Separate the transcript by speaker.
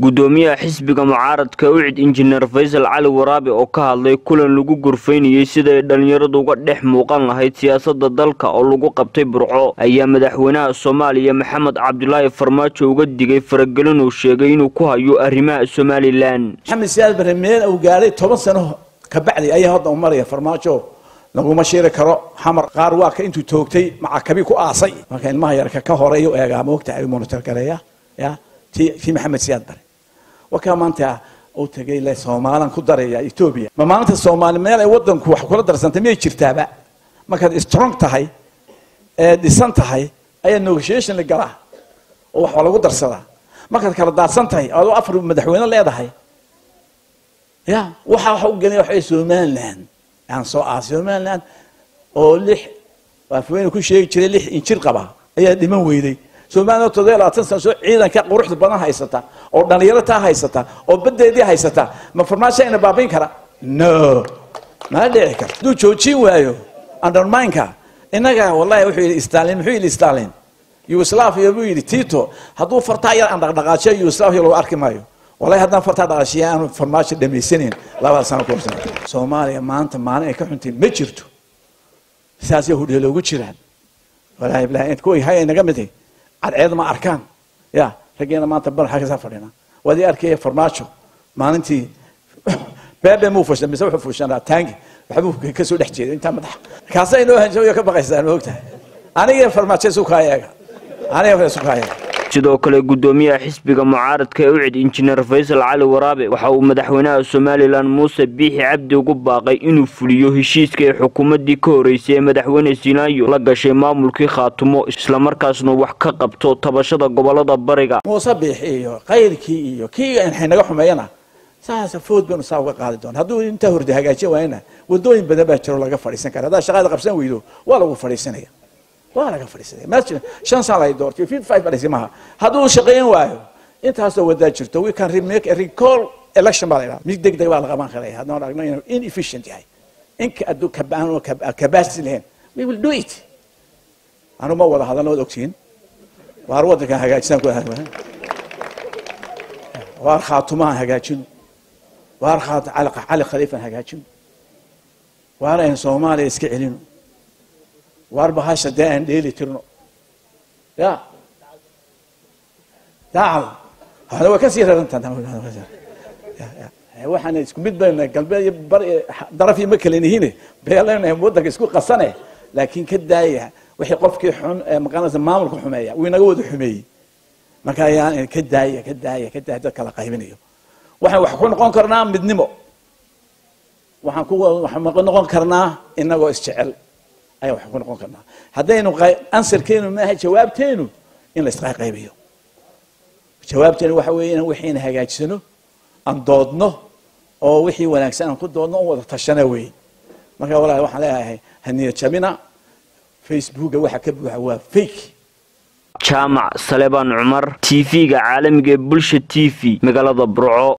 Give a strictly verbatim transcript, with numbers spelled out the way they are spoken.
Speaker 1: gudoomiyaha xisbiga mucaaradka U C I D Engineer Faisal Cali Waraabe oo ka hadlay kulan lagu gurfaynayay sida ay dhalinyaradu uga dhex muuqan lahayd siyaasadda dalka oo lagu qabtay Burco ayaa madaxweynaha Soomaaliya Maxamed Cabdullaahi Farmaajo uga digay faragelin uu sheegay inuu ku hayo arrimaha Somaliland.
Speaker 2: Maxamed Siyaad Barre meel uu gaaray toban sano ka bacdi ayaa hadda u maraya Farmaajo laguma sheeri karo xamar qaar waa ka intuu toogtay macakabi ku aasay marka ilmaha yarka ka horeeyo eega moogta ay monitor gareeya ya ti fi Maxamed Siyaad Barre waka maanta oo tagay la Soomaalian ku dareeya Ethiopia ma maanta Soomaali meel ay wadanku wax kula darsantay ma jirtaaba marka strong tahay ee dhisan tahay ay negotiation la galaa oo wax lagu darsadaa marka kala daadsan tahay oo afar madaxweyne leedahay ya waxa waxa u galay wax Somaliland aan soo Somaliland oo lix afween ku sheegi jiray lix injir qaba ayaa dhiman weeyday Somaliland todoba iyo labaatan sano ciidanka quruxda badan haysata oo dhalinyaro taa haysata oo badeedii haysata ma Farmaajo ina baabin kara no ma dhici karo duu joojin waayo undermine-ka inaga wallahi wuxuu yiri Stalin wuxuu yiri Stalin Yugoslavia buu yiri Tito hadduu fartaa yar aan dhaqdhaqaajay Yugoslavia loo arki maayo wallahi haddaan fartaa dhaqaashiyaan Farmaajo dhameysanayn laba sano ka hor Soomaaliya maanta maalin ay ka xuntay ma jirto siyaasi hudheelo loogu jiraan wallahi billahi inta kuwii hay inaga miday عاد ما أركان يا رجعنا ما تبر حاجة سافرنا ودي أركيه فرماشو ما أنتي باب مو فش لما يسوي فش أنا تانج بحبه كسر لحجي أنت مدح كاسين له هنجوي كبر قيسان وقتها أنا يا فرماشة سوكايا أنا يا سوكايا
Speaker 1: sidoo kale gudoomiyaha xisbiga mucaaradka U C I D Engineer Faisal Cali Waraabe waxa uu madaxweynaha Somaliland Muuse Biixi Cabdi ugu baaqay inuu fuliyo heshiiska ay xukuumadii ka horeysay madaxweyne Sinaayo la gashay maamulkii Khaatumo isla markaasna wax ka qabto tabashada gobolada bariga
Speaker 2: Muuse Biixi iyo qayrkii iyo kii aan naga xumeeyana saasa food banu saawa qaadi doon haduu inta hurdi hagaajiyo waayna wadooyin badan baa jiro laga fariisan kara hada shaqada qabsan weydo waa lagu fariisanaya waa laga fariisanaya maasha shan sano ay doortay fifty-five bariismaha haduu shaqeyn waayo intaas oo wada jirto we can remake a recall election baa mid degdeg baa laga qaban karaa hadana aragno inuu inefficient yahay inka adu ka baan oo capacity lehen we will do it anu ma wada hadalno ogtiin waar wadanka hagaajisan ku hadaan waar Khaatumo hagaajin waar khaat calaqa cali khalifa hagaajin waar in Soomaaliya iska celino waar bahasha daan dheeli tirno ya daal hada waa ka sii rarantan waxaan isku mid bayna galbeed bar darafii ma kale nihiin beelayna wadanka isku qasane laakiin ka daaya wixii qofkii xun maqanada maamulka xumeeya uu inaga wada xumeeyay marka ayaan ka daaya ka daaya ka daaya kala qaybinayo waxaan wax ku noqon karnaa midnimo waxaan ku waxaan noqon karnaa inagoo isjecel ayaa wax ku noqon karnaa hadaynu ansarkeenu ma aha jawaabteenu in la isqa qaybiyo jawaabteenu waxa weeyaan wixii hagaajisano aan doodno oo wixii wanaagsan aan ku doodno oo wada tashana weey marka walaal waxaan leeyahay haniya jamina Facebook waxa ka buuxa waa fake
Speaker 1: Jaamac Saleebaan Cumar T V-ga caalamiga Bulsha T V magaalada Burco.